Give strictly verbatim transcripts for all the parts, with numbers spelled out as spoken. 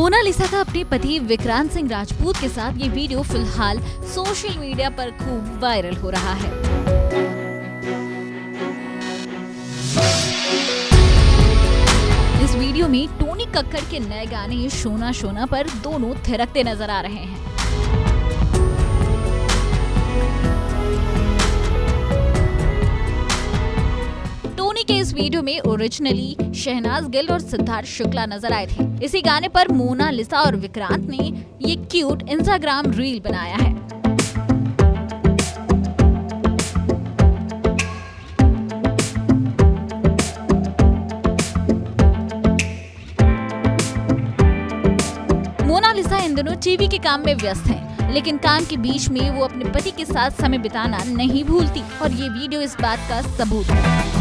Mona Lisa का अपने पति विक्रांत सिंह राजपूत के साथ ये वीडियो फिलहाल सोशल मीडिया पर खूब वायरल हो रहा है। इस वीडियो में टोनी कक्कड़ के नए गाने शोना शोना पर दोनों थिरकते नजर आ रहे हैं। टोनी के इस वीडियो में ओरिजिनली शहनाज गिल और सिद्धार्थ शुक्ला नजर आए थे। इसी गाने पर मोनालिसा और विक्रांत ने ये क्यूट इंस्टाग्राम रील बनाया है। मोनालिसा इन दिनों टीवी के काम में व्यस्त हैं, लेकिन काम के बीच में वो अपने पति के साथ समय बिताना नहीं भूलती और ये वीडियो इस बात का सबूत है।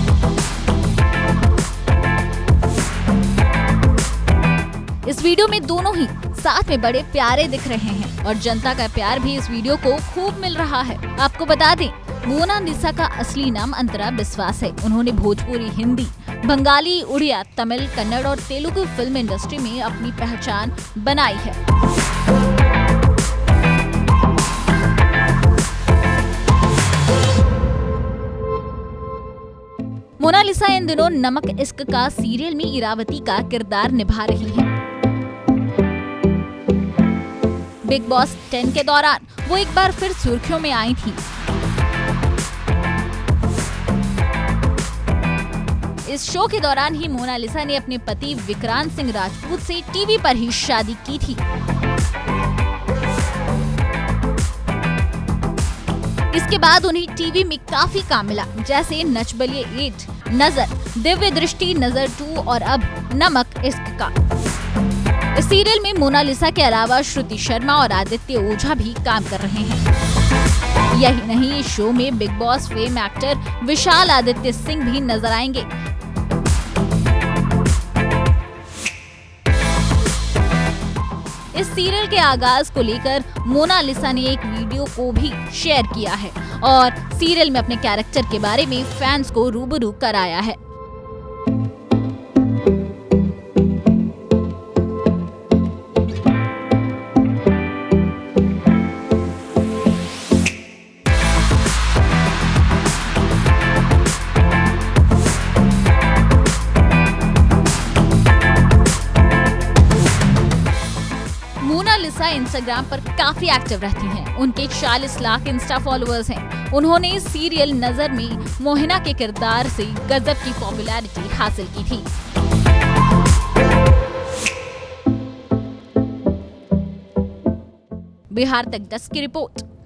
इस वीडियो में दोनों ही साथ में बड़े प्यारे दिख रहे हैं और जनता का प्यार भी इस वीडियो को खूब मिल रहा है। आपको बता दें, मोनालिसा का असली नाम अंतरा बिस्वास है। उन्होंने भोजपुरी, हिंदी, बंगाली, उड़िया, तमिल, कन्नड़ और तेलुगु फिल्म इंडस्ट्री में अपनी पहचान बनाई है। मोनालिसा इन दिनों नमक इश्क का सीरियल में इरावती का किरदार निभा रही है। बिग बॉस टेन के दौरान वो एक बार फिर सुर्खियों में आई थी। इस शो के दौरान ही मोनालिसा ने अपने पति विक्रांत सिंह राजपूत से टीवी पर ही शादी की थी। इसके बाद उन्हें टीवी में काफी काम मिला, जैसे नच बलिए एट, नजर, दिव्य दृष्टि, नजर टू और अब नमक इश्क का। इस सीरियल में मोनालिसा के अलावा श्रुति शर्मा और आदित्य ओझा भी काम कर रहे हैं। यही नहीं, इस शो में बिग बॉस फेम एक्टर विशाल आदित्य सिंह भी नजर आएंगे। इस सीरियल के आगाज को लेकर मोनालिसा ने एक वीडियो को भी शेयर किया है और सीरियल में अपने कैरेक्टर के बारे में फैंस को रूबरू कराया है। मोनालिसा इंस्टाग्राम पर काफी एक्टिव रहती हैं। उनके चालीस लाख इंस्टा फॉलोअर्स हैं। उन्होंने सीरियल नजर में मोहिना के किरदार से गजब की पॉपुलैरिटी हासिल की थी। बिहार तक दस की रिपोर्ट।